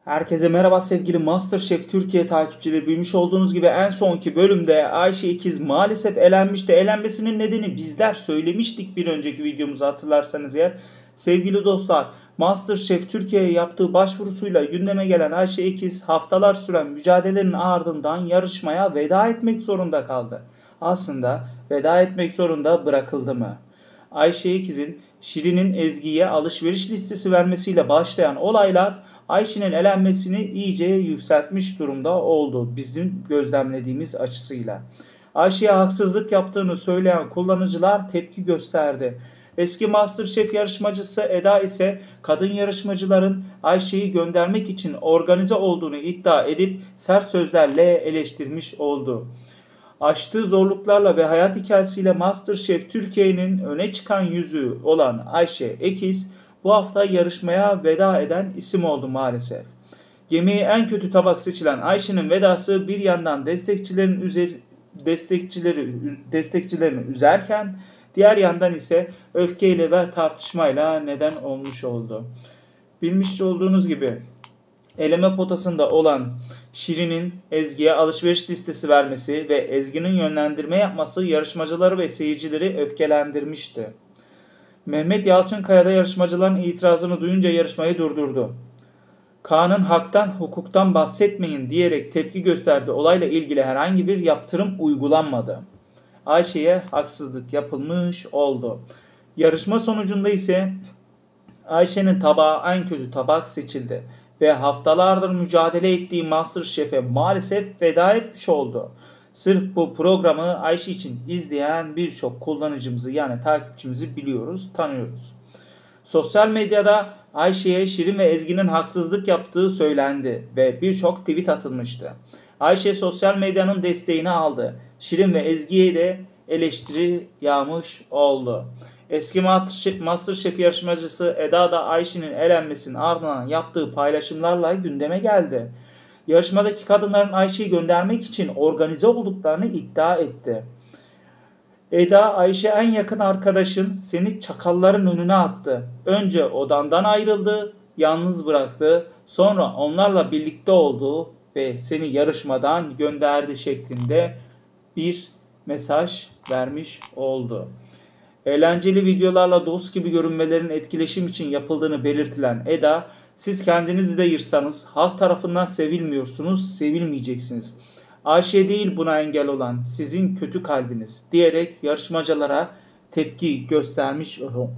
Herkese merhaba sevgili MasterChef Türkiye takipçileri. Bilmiş olduğunuz gibi en sonki bölümde Ayşe İkiz maalesef elenmişti. Elenmesinin nedeni bizler söylemiştik bir önceki videomuzu hatırlarsanız eğer. Sevgili dostlar, MasterChef Türkiye'ye yaptığı başvurusuyla gündeme gelen Ayşe İkiz haftalar süren mücadelenin ardından yarışmaya veda etmek zorunda kaldı. Aslında veda etmek zorunda bırakıldı mı? Ayşe İkiz'in Şirin'in Ezgi'ye alışveriş listesi vermesiyle başlayan olaylar Ayşe'nin elenmesini iyice yükseltmiş durumda oldu bizim gözlemlediğimiz açısıyla. Ayşe'ye haksızlık yaptığını söyleyen kullanıcılar tepki gösterdi. Eski MasterChef yarışmacısı Eda ise kadın yarışmacıların Ayşe'yi göndermek için organize olduğunu iddia edip sert sözlerle eleştirmiş oldu. Aştığı zorluklarla ve hayat hikayesiyle MasterChef Türkiye'nin öne çıkan yüzü olan Ayşe İkiz bu hafta yarışmaya veda eden isim oldu maalesef. Yemeği en kötü tabak seçilen Ayşe'nin vedası bir yandan destekçilerini üzerken diğer yandan ise öfkeyle ve tartışmayla neden olmuş oldu. Bilmiş olduğunuz gibi eleme potasında olan Şirin'in Ezgi'ye alışveriş listesi vermesi ve Ezgi'nin yönlendirme yapması yarışmacıları ve seyircileri öfkelendirmişti. Mehmet Yalçınkaya da yarışmacıların itirazını duyunca yarışmayı durdurdu. Kaan'ın haktan hukuktan bahsetmeyin diyerek tepki gösterdi. Olayla ilgili herhangi bir yaptırım uygulanmadı. Ayşe'ye haksızlık yapılmış oldu. Yarışma sonucunda ise Ayşe'nin tabağı en kötü tabak seçildi ve haftalardır mücadele ettiği MasterChef'e maalesef veda etmiş oldu. Sırf bu programı Ayşe için izleyen birçok kullanıcımızı yani takipçimizi biliyoruz, tanıyoruz. Sosyal medyada Ayşe'ye Şirin ve Ezgi'nin haksızlık yaptığı söylendi ve birçok tweet atılmıştı. Ayşe sosyal medyanın desteğini aldı. Şirin ve Ezgi'ye de eleştiri yağmış oldu. Eski MasterChef yarışmacısı Eda da Ayşe'nin elenmesinin ardından yaptığı paylaşımlarla gündeme geldi. Yarışmadaki kadınların Ayşe'yi göndermek için organize olduklarını iddia etti. Eda, Ayşe en yakın arkadaşın, seni çakalların önüne attı. Önce odandan ayrıldı, yalnız bıraktı. Sonra onlarla birlikte oldu ve seni yarışmadan gönderdi şeklinde bir mesaj vermiş oldu. Eğlenceli videolarla dost gibi görünmelerin etkileşim için yapıldığını belirtilen Eda, siz kendinizi de yırsanız halk tarafından sevilmiyorsunuz, sevilmeyeceksiniz. Ayşe değil buna engel olan sizin kötü kalbiniz diyerek yarışmacılara tepki göstermiş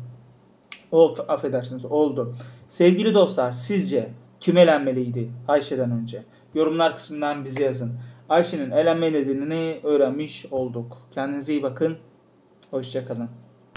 oldu. Sevgili dostlar, sizce kim elenmeliydi Ayşe'den önce? Yorumlar kısmından bize yazın. Ayşe'nin elenme nedenini öğrenmiş olduk. Kendinize iyi bakın. Hoşça kalın.